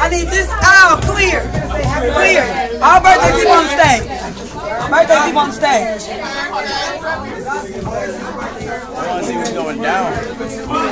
I need this aisle clear. Clear. Our birthday people on the stage. Birthday people on the stage. I want to see what's going down.